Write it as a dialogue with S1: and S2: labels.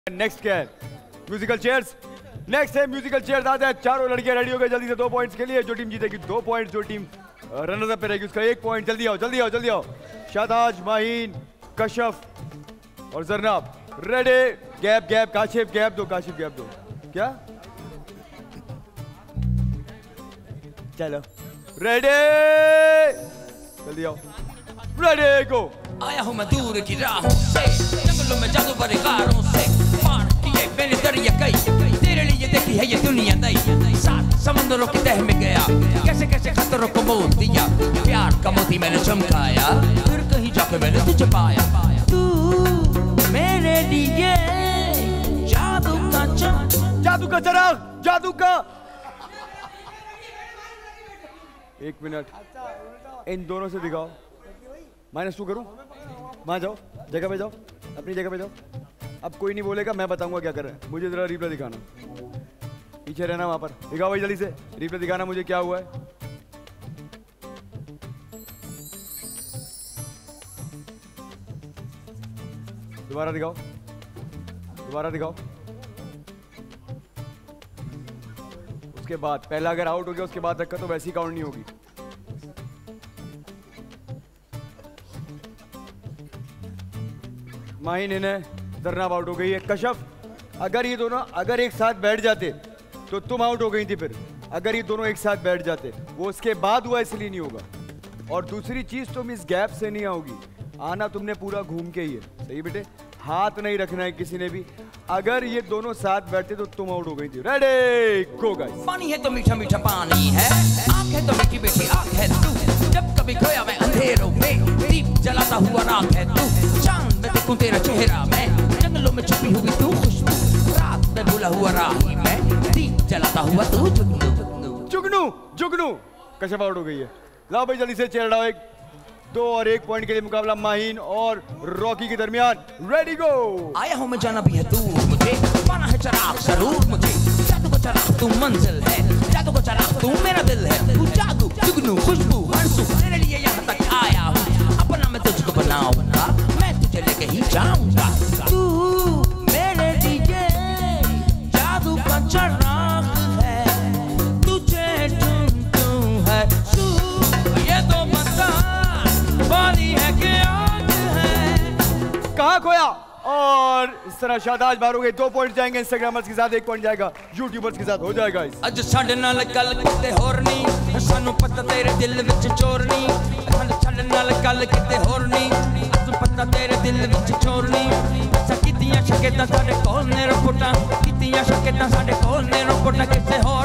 S1: Next क्या है? Musical chairs. Next है म्यूजिकल चेयर्स। आते हैं चारों लड़कियां रेडी हो गए जल्दी से 2 पॉइंट्स के लिए। जो टीम जीतेगी 2 पॉइंट्स, जो टीम रनर अप पे रहेगी उसका 1 पॉइंट। जल्दी आओ जल्दी आओ जल्दी आओ। शादाज, माहीन, कशफ और Zarnab ready. Gap gap, Kashif gap दो, काशिफ गैप दो। क्या? चलो रेडी, जल्दी आओ। Ready go.
S2: आया हूँ मैं दूर की राहों से, जंगलों में जादू भरे गारों से, पार किए मैंने दरिया कई, तेरे लिए देखी है ये दुनिया नई। सात समंदरों की तह में गया, कैसे कैसे खतरों को मोल दिया, प्यार का मोती मैंने चमकाया, फिर कहीं जाके मैंने तुझे पाया। तू मेरे लिए जादू का
S1: चराग, जादू का। 1 मिनट, इन दोनों से दिखाओ। -2 करूं? वहां जाओ, जगह पे जाओ, अपनी जगह पे जाओ। अब कोई नहीं बोलेगा, मैं बताऊंगा क्या कर रहे हैं। मुझे जरा रिप्ले दिखाना, पीछे रहना वहां पर। दिखाओ भाई जल्दी से, रिप्ले दिखाना मुझे क्या हुआ है। दोबारा दिखाओ, दोबारा दिखाओ। उसके बाद पहला अगर आउट हो गया उसके बाद रखा तो वैसी काउंट नहीं होगी। माहीन इन्हें जरनाब आउट हो गई है। कशफ, अगर ये दोनों अगर एक साथ बैठ जाते तो तुम आउट हो गई थी। फिर अगर ये दोनों एक साथ बैठ जाते, वो उसके बाद हुआ इसलिए नहीं होगा। और दूसरी चीज, तुम इस गैप से नहीं आओगी, आना तुमने पूरा घूम के ही है। सही बेटे, हाथ नहीं रखना है किसी ने भी। अगर ये दोनों साथ बैठते तो तुम आउट हो गई थी। Ready go guys.
S2: पानी है तो मीठा मीठा पानी है, आँख है तो मीठी मीठी आँख है तू, जब कभी खोया मैं अंधेरों में, दीप जलाता हुआ राख है तू, चांद में देखूं तेरा चेहरा मैं, जंगलों में छुपी हुई तू खुशबू, रात में भूला हुआ राही मैं, दीप जलाता हुआ तू जुगनू
S1: जुगनू जुगनू। कशफ आउट हो गई है। लाओ भाई जल्दी से चेयर डाओ। 2 और 1 पॉइंट के लिए मुकाबला माहीन और रॉकी के दरमियान। Ready go.
S2: आया हूँ मैं, जाना भी है दूर मुझे, पाना है चराग जरूर मुझे, जादू का चराग तू मंजिल है, जादू का चराग तू मेरा दिल है, तू जादू जुगनू खुशबू हंसू, तेरे लिए यहाँ तक आया हूँ, अपना मैं तुझको बनाऊंगा, मैं तुझे लेके ही जाऊंगा। तू मेरे लिए जादू का चराग है, तुझे ढूंढूं है तू, ये तो बता पानी है कि आग है।
S1: कहाँ खोया? और इस तरह शादाज बाहर हो गए। 2 पॉइंट जाएंगे इंस्टाग्रामर्स के साथ, 1 पॉइंट जाएगा यूट्यूबर्स के साथ। हो जाएगा इस
S2: अज साडे नाल गल किते होर नहीं, सानू पता तेरे दिल विच चोर नहीं, साडे नाल गल किते होर नहीं, सानू पता तेरे दिल विच चोर नहीं, कीतियां शकेतां साडे कोल ने रिपोर्टां, कीतियां शकेतां साडे कोल ने रिपोर्टां, किसे होर